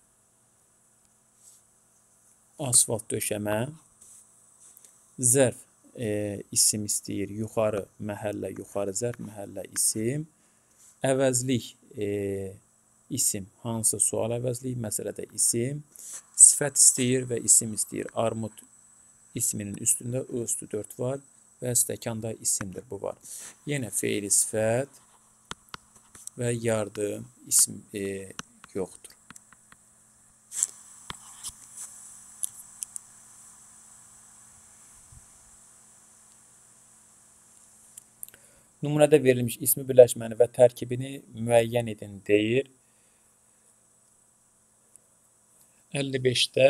S1: asfalt döşəmə, zərf e, isim istəyir, yuxarı məhəllə, yuxarı zərf, məhəllə isim, əvəzlik e, isim, hansı sual əvəzlik, məsələdə isim, sifət istəyir və isim istəyir, armud isminin üstündə Ö üstü dörd var və stəkanda isimdir, bu var. Yenə feili sifət və yardım ism e, yoxdur. Nümunədə verilmiş ismi birləşməni və tərkibini müəyyən edin deyir. əlli beşdə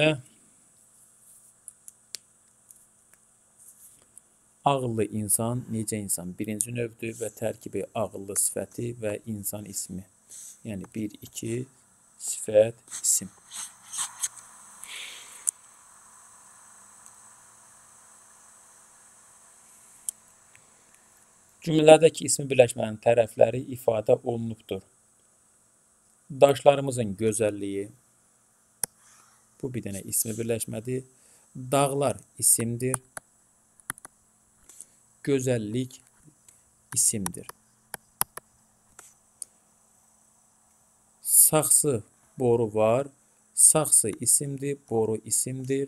S1: ağıllı insan necə insan? Birinci növdür və tərkibi ağıllı sifəti və insan ismi. Yəni bir, iki, sifət, isim. Cümlələrdəki ismi birləşmənin tərəfləri ifadə olunubdur. Daşlarımızın gözəlliyi, bu bir dənə ismi birləşmədir. Dağlar isimdir. Gözəllik isimdir. Saxsı, boru var. Saxsı isimdir, boru isimdir.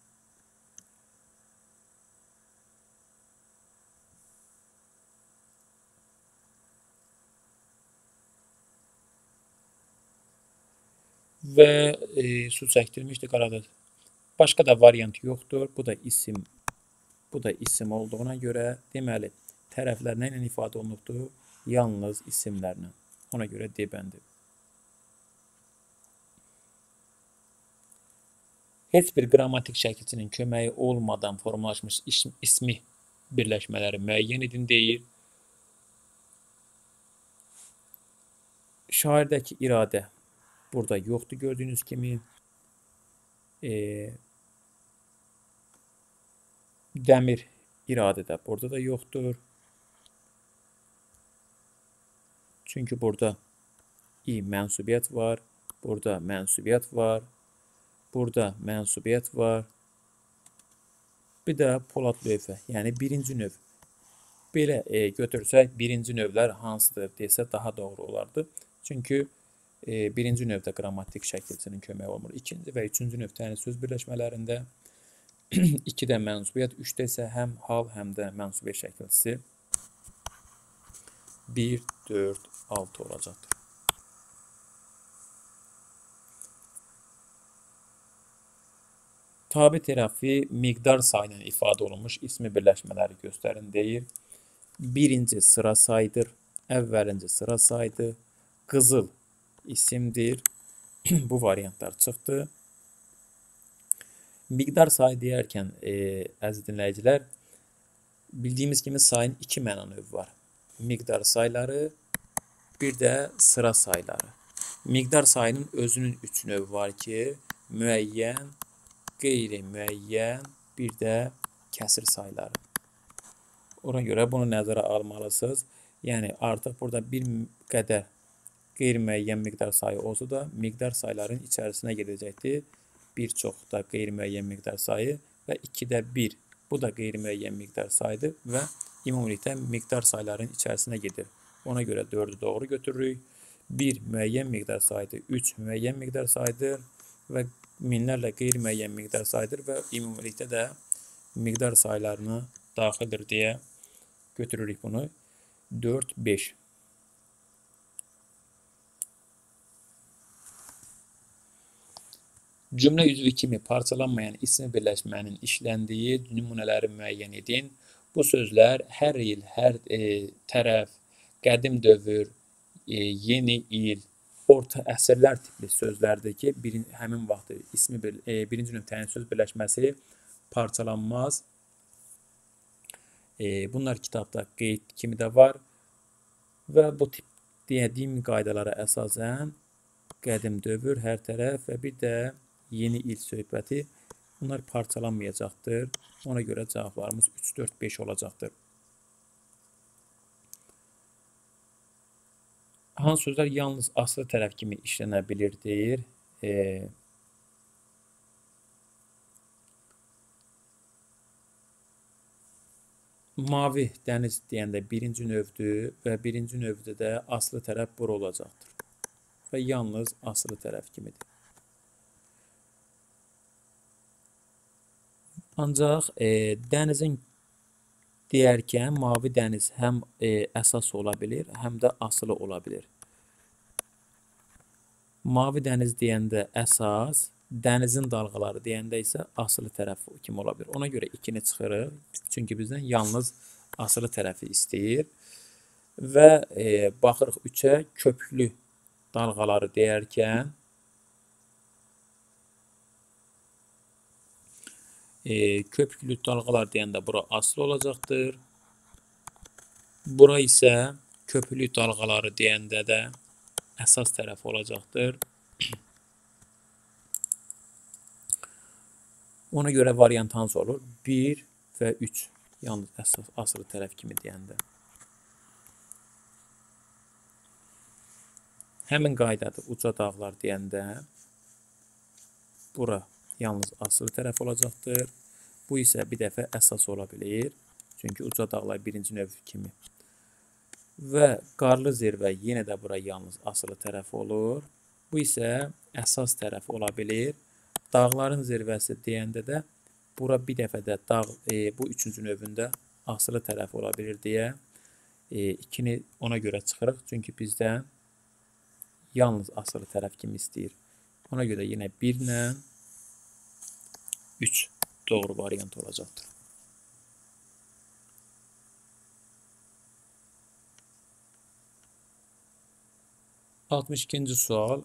S1: Və e, su çəkdirmişdi qarada. Başqa da variant yoxdur. Bu da isim. Bu da isim olduğuna görə deməli tərəflər nə ilə ifadə olunubdur? Yalnız isimlərlə. Ona görə D bəndi. Heç bir qrammatik şəkilçinin köməyi olmadan formalaşmış ismi birləşmələri müəyyən edin deyir. Şairdəki iradə burada yoxdur gördüyünüz kimi. E, dəmir iradə də burada da yoxdur. Çünki burada i mənsubiyyət var, burada mənsubiyyət var, burada mənsubiyyət var. Bir də polad lövhə, yəni birinci növ. Belə e, götürsək, birinci növlər hansıdır desə daha doğru olardı. Çünki e, birinci növdə qrammatik şəkilçinin köməyi olmur. İkinci və üçüncü növ təyin söz birləşmələrində ikidə mənsubiyyət, üçdə isə həm hal, həm də mənsubiyyət şəkilçisi bir, dörd, altı olacaqdır. Tabi tərəfi miqdar sayı ilə ifadə olunmuş ismi birləşmələri göstərin deyir. Birinci sıra sayıdır, əvvəlinci sıra sayıdır, qızıl isimdir. Bu variantlar çıxdı. Miqdar sayı deyərkən, e, əziz dinləyicilər, bildiyimiz kimi sayın iki məna növü var. Miqdar sayıları, bir də sıra sayıları. Miqdar sayının özünün üç növü var ki, müəyyən, qeyri-müəyyən, bir də kəsir sayıları. Ona görə bunu nəzərə almalısınız. Yəni, artıq burada bir qədər qeyri-müəyyən miqdar sayı olsa da, miqdar sayıların içərisinə gedəcəkdir. Bir çox da qeyri-müəyyən miqdar sayı və ikidə bir. Bu da qeyri-müəyyən miqdar sayıdır və ümumilikdə miqdar sayıların içərisinə gedir. Ona görə dördü doğru götürürük. bir müəyyən miqdar sayıdır, üç müəyyən miqdar sayıdır və minlərlə qeyri-müəyyən miqdar sayıdır və ümumilikdə də miqdar sayılarına daxildir deyə götürürük bunu. dörd, beş. Cümlə üzvü kimi parçalanmayan ismi birləşmənin işləndiyi nümunələri müəyyən edin. Bu sözlər hər il, hər e, tərəf, qədim dövr, e, yeni il, orta əsrlər tipli sözlərdir ki, bir, həmin vaxt ismi bir, e, birinci növ təyin söz birləşməsi parçalanmaz. E, bunlar kitabda qeyd kimi də var və bu tip dediyim qaydalara əsasən qədim dövr, hər tərəf və bir də yeni il söhbəti bunlar parçalanmayacaqdır. Ona görə cavablarımız üç, dörd, beş olacaqdır. Hansı sözlər yalnız aslı tərəf kimi işlənə bilir deyir. E, mavi dəniz deyəndə birinci növdür və birinci növdə də aslı tərəf bura olacaqdır. Və yalnız aslı tərəf kimidir. Ancaq e, dənizin deyərkən mavi dəniz həm e, əsas ola bilir, həm də asılı ola bilir. Mavi dəniz deyəndə əsas, dənizin dalğaları deyəndə isə asılı tərəf kimi ola bilir. Ona görə ikini çıxırıq. Çünki bizdən yalnız asılı tərəfi istəyir. Və e, baxırıq üçə, köpüklü dalğaları deyərkən E, köpüklü dalğalar deyəndə bura asılı olacaqdır. Bura isə köpüklü dalğaları deyəndə də əsas tərəf olacaqdır. Ona görə variant hansı olur? bir və üç. Yalnız əsas, asılı tərəf kimi deyəndə. Həmin qaydadır. Uca dağlar deyəndə bura yalnız asılı tərəf olacaqdır. Bu isə bir dəfə əsas ola bilir. Çünki uca dağlar birinci növ kimi. Və qarlı zirvə yenə də bura yalnız asılı tərəf olur. Bu isə əsas tərəf ola bilir. Dağların zirvəsi deyəndə də bura bir dəfə də dağ, e, bu üçüncü növündə asılı tərəf ola bilir deyə e, ikini ona görə çıxırıq. Çünki bizdən yalnız asılı tərəf kimi istəyir. Ona görə yenə bir ilə üç doğru variant olacaqdır. altmış ikinci sual.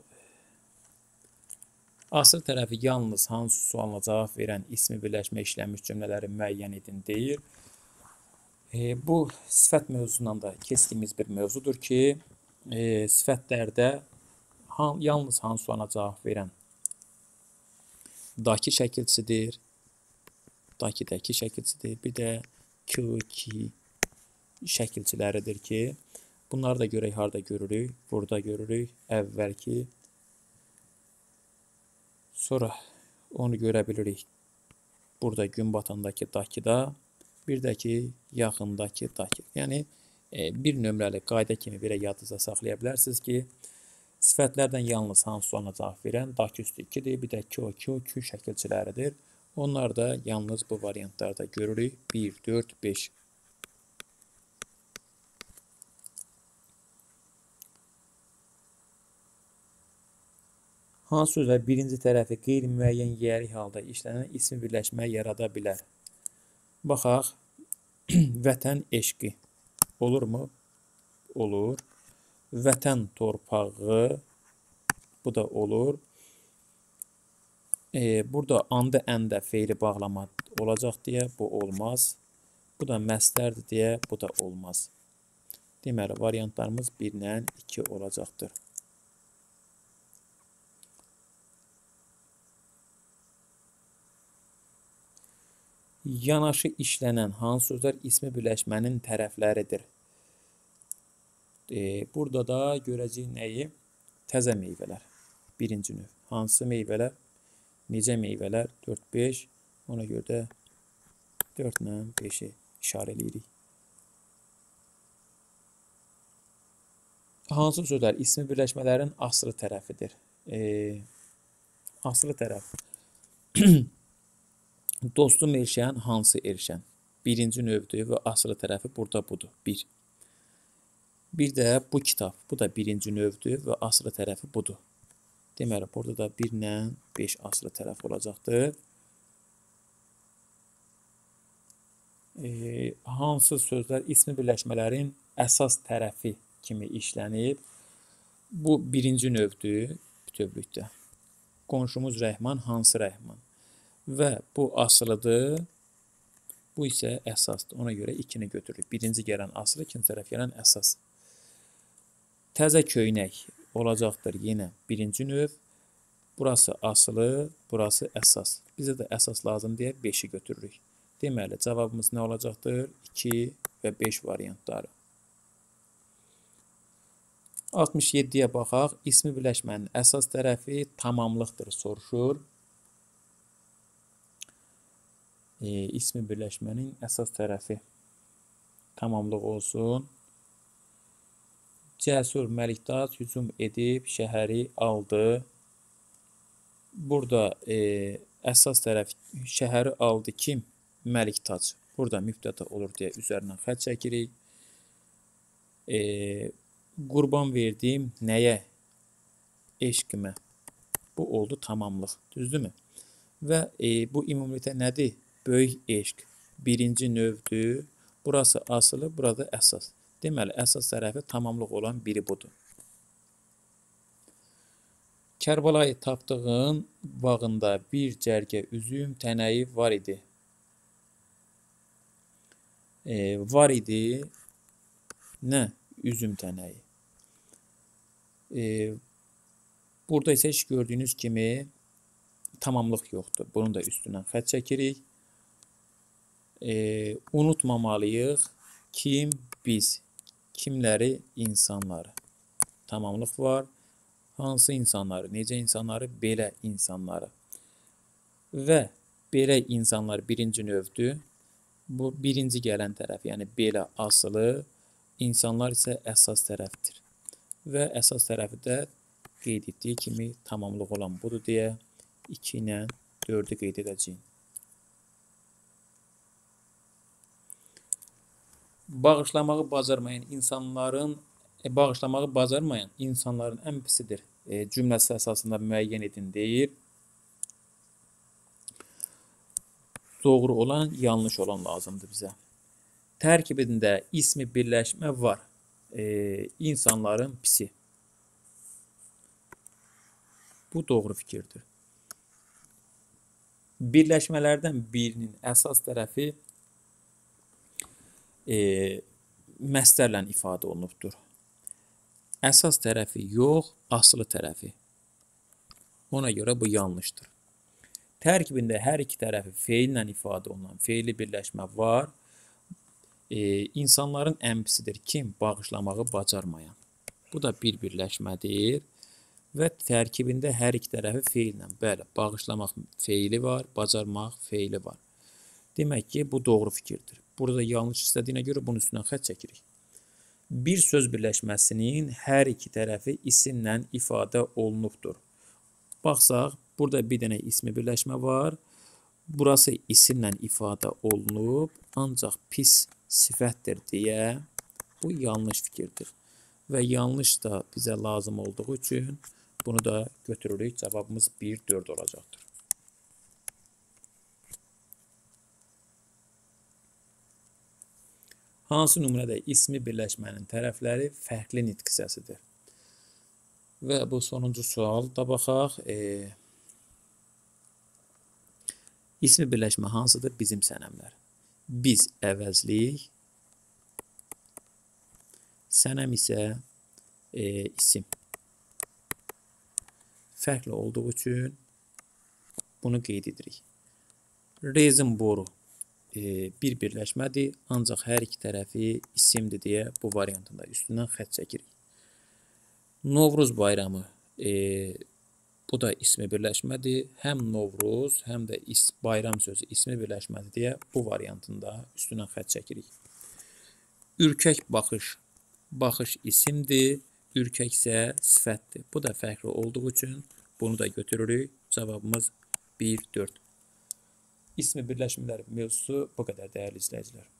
S1: Asıl tərəfi yalnız hansı sualına cavab verən ismi birləşmə işlənmiş cümlələri müəyyən edin deyir. E, bu sifət mövzusundan da keçdiyimiz bir mövzudur ki, e, sifətlərdə han, yalnız hansı sualına cavab verən daki şəkilçisidir. Dakidəki şəkilçisidir. Bir də ki, ki şəkilçiləridir ki, Bunları da görək harda görürük. Burada görürük. Əvvəlki. Sonra onu görə bilirik. Burada gün batandakı dakıda. Bir də ki, yaxındakı dakı. Yəni, bir nömrəli qayda kimi belə yadınızda saxlaya bilərsiniz ki, sifətlərdən yalnız hansı sualına cavab verən dakı üstü ikidir. Bir də Q, Q, Q şəkilçiləridir. Onlar da yalnız bu variantlarda görürük. bir, dörd, beş. Hansı sözlər birinci tərəfi qeyri-müəyyən yeri halda işlənən ismi birləşmə yarada bilər? Baxaq, vətən eşqi olurmu? Olur. Vətən torpağı, bu da olur. E, burada andı əndə feili bağlama olacaq deyə bu olmaz. Bu da məstərdir deyə bu da olmaz. Deməli, variantlarımız bir ilə iki olacaqdır. Yanaşı işlənən hansı sözlər ismi birləşmənin tərəfləridir? E, burada da görəcəyik nəyi? Təzə meyvələr. Birinci növ. Hansı meyvələr? Necə meyvələr? dörd, beş. Ona görə də dörd ilə beşi işarə edirik. Hansı sözlər ismi birləşmələrin asılı tərəfidir? E, asılı tərəf. Dostum erşən, hansı erşən? Birinci növdür və asılı tərəfi burada budur. Bir. Bir də bu kitab. Bu da birinci növdür və asılı tərəfi budur. Deməli, burada da bir ilə beş asılı tərəf olacaqdır. E, hansı sözlər ismi birləşmələrin əsas tərəfi kimi işlənib? Bu birinci növdür bütövlükdə. Qonşumuz Rəhman, hansı Rəhman? Və bu asılıdır. Bu isə əsasdır. Ona görə ikini götürürük. Birinci gələn asılı, ikinci tərəf gələn əsas. Təzə köynək olacaqdır yenə birinci növ. Burası asılı, burası əsas. Bizə də əsas lazım deyə beşi götürürük. Deməli, cavabımız nə olacaqdır? iki və beş variantları. altmış yeddiyə baxaq. İsmi birləşmənin əsas tərəfi tamamlıqdır soruşur. E, ismi birləşmənin əsas tərəfi tamamlıq olsun. Cəsur Məlikdad hücum edib şəhəri aldı. Burada e, əsas tərəf şəhəri aldı kim? Məliktac. Burada mübtəda olur deyə üzərindən xətt çəkirik. E, qurban verdim nəyə? Eşqimə. Bu oldu tamamlıq. Düzdürmü? Və e, bu ümumilikdə nədir? Böyük eşq. Birinci növdür. Burası asılı, burada əsas. Deməli, əsas tərəfi tamamlıq olan biri budur. Kərbalayı tapdığın bağında bir cərgə üzüm tənəyi var idi. E, var idi. Nə? Üzüm tənəyi. E, burada isə gördüyünüz kimi tamamlıq yoxdur. Bunun da üstündən xətt çəkirik. E, unutmamalıyıq. Kim? Biz. Kimləri? İnsanları. Tamamlıq var. Hansı insanları? Necə insanları? Belə insanları. Və belə insanlar birinci növdür. Bu birinci gələn tərəf, yəni belə asılı. İnsanlar isə əsas tərəfdir. Və əsas tərəfi də qeyd etdiyi kimi tamamlıq olan budur deyə iki ilə dördü qeyd edəcəyim. Bağışlamağı bacarmayan insanların e, bağışlamağı bacarmayan insanların ən pisidir. E, cümləsi əsasında müəyyən edin deyir. Doğru olan, yanlış olan lazımdır bizə. Tərkibində ismi birləşmə var. E, insanların pisi. Bu doğru fikirdir. Birləşmələrdən birinin əsas tərəfi E, məstərlə ifadə olunubdur. Əsas tərəfi yox, asılı tərəfi. Ona görə bu yanlışdır. Tərkibində hər iki tərəfi feillə ifadə olunan feili birləşmə var. e, insanların əmpisidir. Kim? Bağışlamağı bacarmayan. Bu da bir birləşmədir və tərkibində hər iki tərəfi feillə. Bəli, bağışlamaq feili var, bacarmaq feili var. Demək ki, bu doğru fikirdir. Burada yanlış istədiyinə görə bunun üstündən xətt çəkirik. Bir söz birləşməsinin hər iki tərəfi isimlə ifadə olunubdur. Baxsaq, burada bir dənə ismi birləşmə var. Burası isimlə ifadə olunub, ancaq pis sifətdir deyə bu yanlış fikirdir. Və yanlış da bizə lazım olduğu üçün bunu da götürürük. Cavabımız bir, dörd olacaqdır. Hansı nümunədə ismi birləşmənin tərəfləri fərqli nitq hissəsidir? Və bu sonuncu sual da baxaq. E, ismi birləşmə hansıdır? Bizim sənəmlər. Biz əvəzlik, sənəm isə e, isim. Fərqli olduğu üçün bunu qeyd edirik. Rezin boru e, bir birləşmədir, ancaq hər iki tərəfi isimdir deyə bu variantında üstündən xətt çəkirik. Novruz bayramı, e, bu da ismi birləşmədir. Həm Novruz, həm də is, bayram sözü ismi birləşmədir deyə bu variantında üstündən xətt çəkirik. Ürkək baxış, baxış isimdir, ürkək isə sifətdir. Bu da fərqli olduğu üçün bunu da götürürük. Cavabımız bir, dörd. İsmi birləşmələr mövzusu bu qədər dəyərli izləyicilər.